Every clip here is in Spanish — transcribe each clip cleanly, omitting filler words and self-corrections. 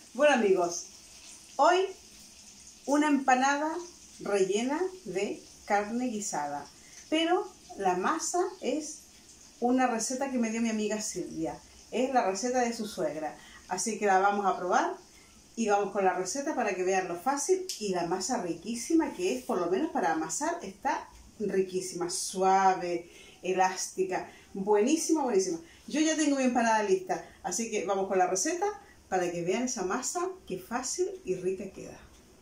Bueno amigos, hoy una empanada rellena de carne guisada, pero la masa es una receta que me dio mi amiga Silvia, es la receta de su suegra, así que la vamos a probar y vamos con la receta para que vean lo fácil y la masa riquísima que es, por lo menos para amasar está riquísima, suave, elástica, buenísima, buenísima. Yo ya tengo mi empanada lista, así que vamos con la receta para que vean esa masa, qué fácil y rica queda.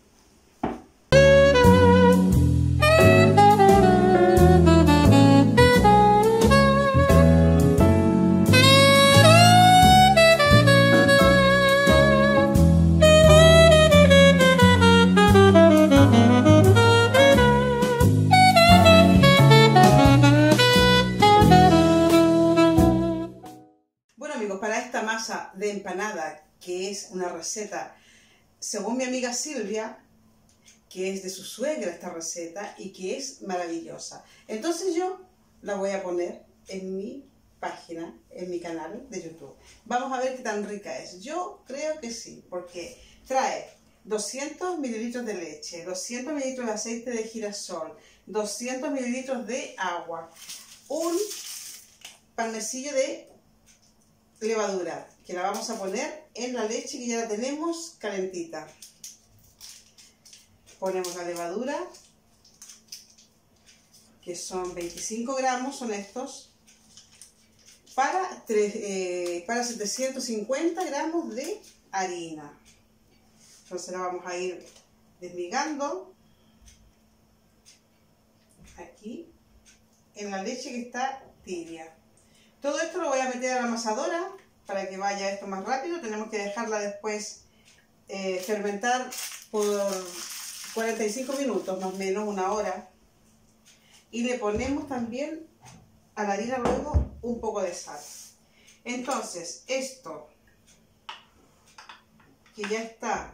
Bueno amigos, para esta masa de empanada, que es una receta, según mi amiga Silvia, que es de su suegra esta receta y que es maravillosa. Entonces yo la voy a poner en mi página, en mi canal de YouTube. Vamos a ver qué tan rica es. Yo creo que sí, porque trae 200 mililitros de leche, 200 mililitros de aceite de girasol, 200 mililitros de agua, un panecillo de levadura, que la vamos a poner en la leche que ya la tenemos calentita. Ponemos la levadura, que son 25 gramos, son estos, para 750 gramos de harina. Entonces la vamos a ir desmigando aquí en la leche que está tibia. Todo esto lo voy a meter a la amasadora para que vaya esto más rápido. Tenemos que dejarla después fermentar por 45 minutos, más o menos una hora. Y le ponemos también a la harina luego un poco de sal. Entonces, esto que ya está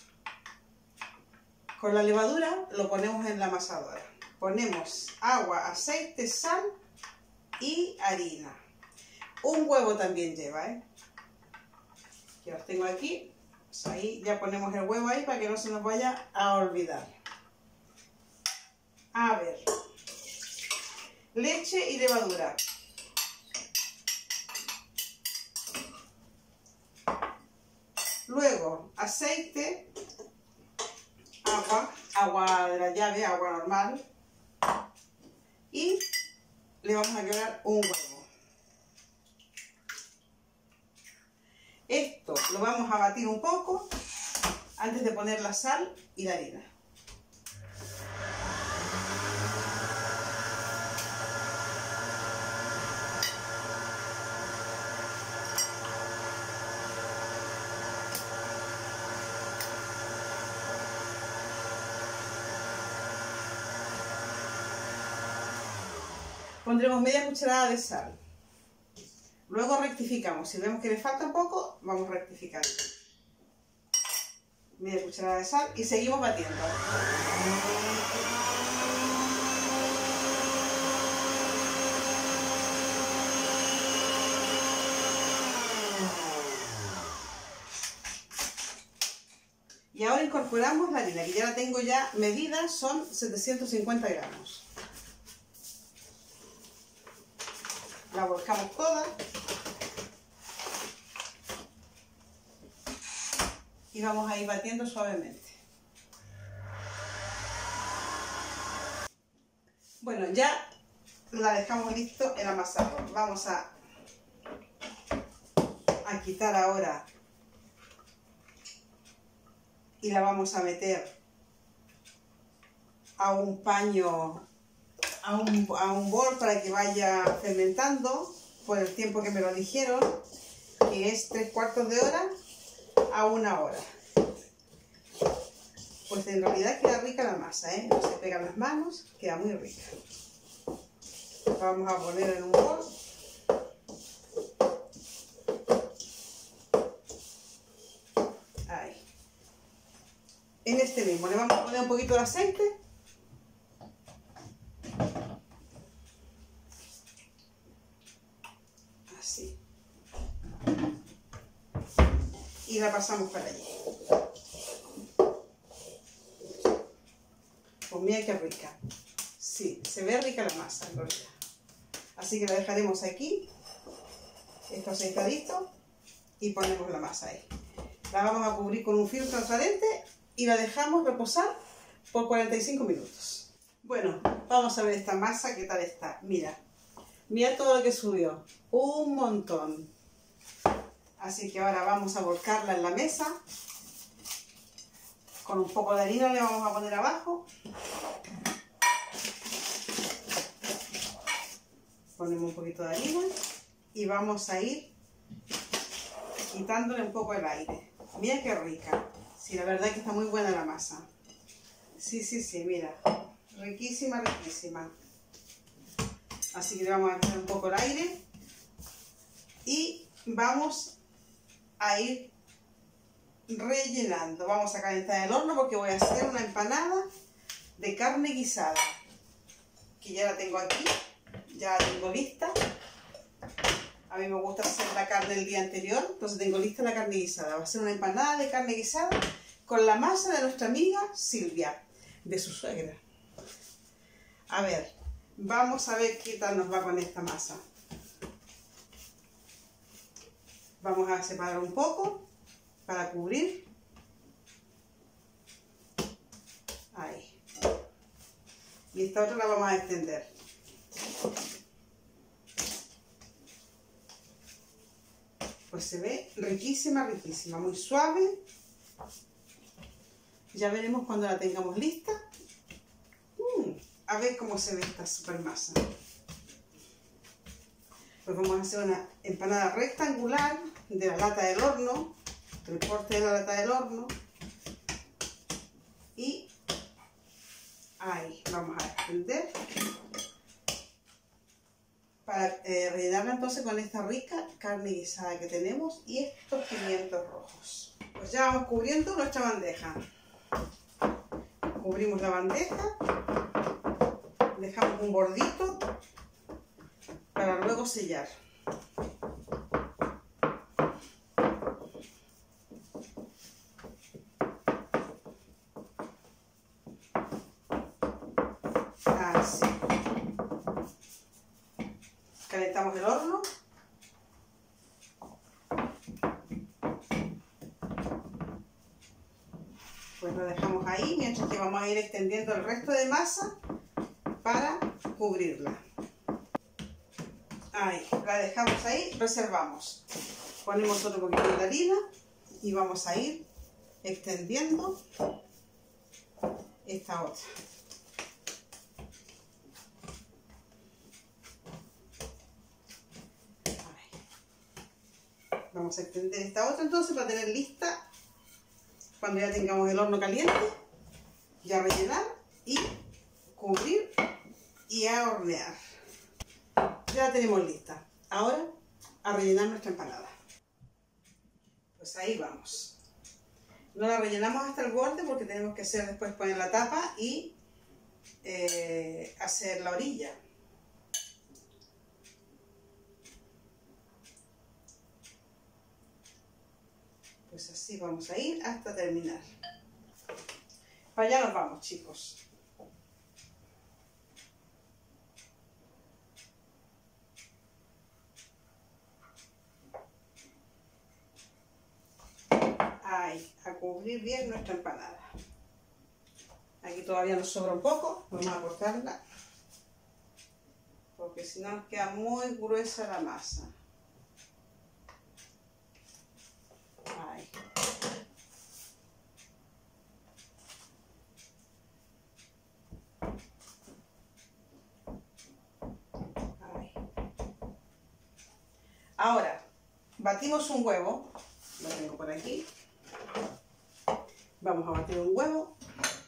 con la levadura, lo ponemos en la amasadora. Ponemos agua, aceite, sal y harina. Un huevo también lleva, que los tengo aquí. Pues ahí ya ponemos el huevo ahí para que no se nos vaya a olvidar. A ver, leche y levadura. Luego aceite, agua de la llave, agua normal. Y le vamos a agregar un huevo. Esto lo vamos a batir un poco antes de poner la sal y la harina. Pondremos media cucharada de sal. Luego rectificamos. Si vemos que le falta un poco, vamos rectificando. Media cucharada de sal y seguimos batiendo. Y ahora incorporamos la harina, que ya la tengo ya medida, son 750 gramos. La volcamos toda y vamos a ir batiendo suavemente. Bueno, ya la dejamos listo el amasador. Vamos a quitar ahora y la vamos a meter a un paño, a un bol para que vaya fermentando por el tiempo que me lo dijeron, que es 3/4 de hora a 1 hora. Pues en realidad queda rica la masa, no se pegan las manos, queda muy rica. La vamos a poner en un bol. Ahí. En este mismo le vamos a poner un poquito de aceite. Así. y la pasamos para allí. Pues mira qué rica. Sí, se ve rica la masa en realidad. Así que la dejaremos aquí, esto aceitadito, y ponemos la masa ahí. La vamos a cubrir con un film transparente y la dejamos reposar por 45 minutos. Bueno, vamos a ver esta masa, qué tal está. Mira, mira todo lo que subió, un montón. Así que ahora vamos a volcarla en la mesa. Con un poco de harina le vamos a poner abajo. Ponemos un poquito de harina y vamos a ir quitándole un poco el aire. Mira qué rica. Sí, la verdad es que está muy buena la masa. Sí, sí, sí, mira. Riquísima, riquísima. Así que le vamos a quitar un poco el aire y vamos a ir rellenando. Vamos a calentar el horno porque voy a hacer una empanada de carne guisada, que ya la tengo aquí, ya la tengo lista. A mí me gusta hacer la carne el día anterior, entonces tengo lista la carne guisada. Va a ser una empanada de carne guisada con la masa de nuestra amiga Silvia, de su suegra. A ver, vamos a ver qué tal nos va con esta masa. Vamos a separar un poco para cubrir. Ahí. Y esta otra la vamos a extender. Pues se ve riquísima, riquísima, muy suave. Ya veremos cuando la tengamos lista. A ver cómo se ve esta super masa. Pues vamos a hacer una empanada rectangular de la lata del horno, del corte de la lata del horno. Y ahí vamos a extender para rellenarla entonces con esta rica carne guisada que tenemos y estos pimientos rojos. Pues ya vamos cubriendo nuestra bandeja. Cubrimos la bandeja, dejamos un bordito para luego sellar. Así. Calentamos el horno. Pues lo dejamos ahí mientras que vamos a ir extendiendo el resto de masa para cubrirla. Ahí, la dejamos ahí, reservamos. Ponemos otro poquito de harina y vamos a ir extendiendo esta otra. Ahí. Vamos a extender esta otra entonces para tener lista cuando ya tengamos el horno caliente, ya rellenar y cubrir y a hornear. Ya la tenemos lista. Ahora a rellenar nuestra empanada. Pues ahí vamos. No la rellenamos hasta el borde porque tenemos que hacer después poner la tapa y hacer la orilla. Pues así vamos a ir hasta terminar. Para allá nos vamos, chicos. Ahí, a cubrir bien nuestra empanada. Aquí todavía nos sobra un poco, vamos a cortarla, porque si no nos queda muy gruesa la masa. Ahí. Ahí. Ahora, batimos un huevo, lo tengo por aquí. Vamos a batir un huevo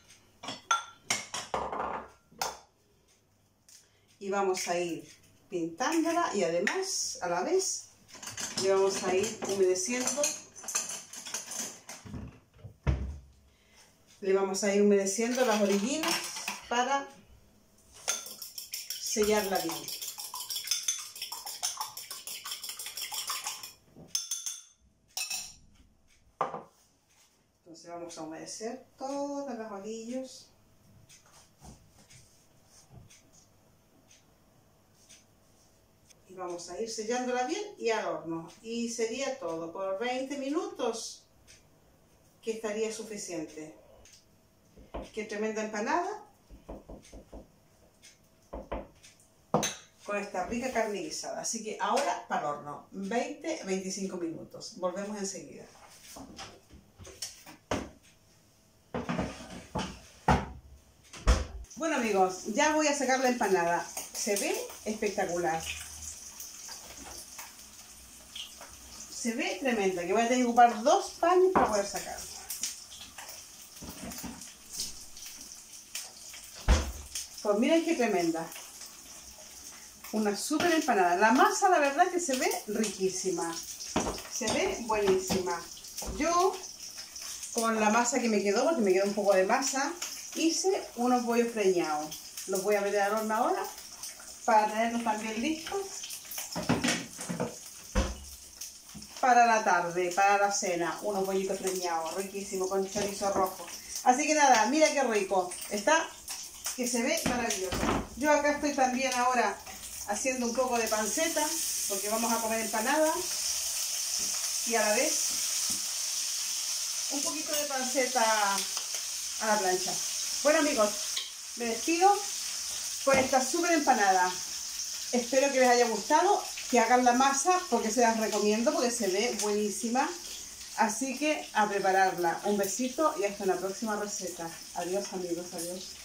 y vamos a ir pintándola y además a la vez le vamos a ir humedeciendo. Le vamos a ir humedeciendo las orillinas para sellarla bien. Entonces vamos a humedecer todas las orillas. Y vamos a ir sellándola bien y al horno. Y sería todo. Por 20 minutos que estaría suficiente. Qué tremenda empanada. Con esta rica carne guisada. Así que ahora para el horno. 20-25 minutos. Volvemos enseguida. Bueno amigos, ya voy a sacar la empanada. Se ve espectacular. Se ve tremenda, que voy a tener que ocupar 2 paños para poder sacarla. Pues miren qué tremenda. Una súper empanada. La masa la verdad que se ve riquísima. Se ve buenísima. Yo con la masa que me quedó, porque me quedó un poco de masa, hice unos bollos preñados. Los voy a meter al horno ahora para tenerlos también listos para la tarde, para la cena. Unos bollitos preñados, riquísimos, con chorizo rojo. Así que nada, mira qué rico. Está, que se ve maravilloso. Yo acá estoy también ahora haciendo un poco de panceta, porque vamos a comer empanada. Y a la vez un poquito de panceta a la plancha. Bueno amigos, me despido con esta súper empanada. Espero que les haya gustado, que hagan la masa porque se las recomiendo, porque se ve buenísima. Así que a prepararla. Un besito y hasta la próxima receta. Adiós amigos, adiós.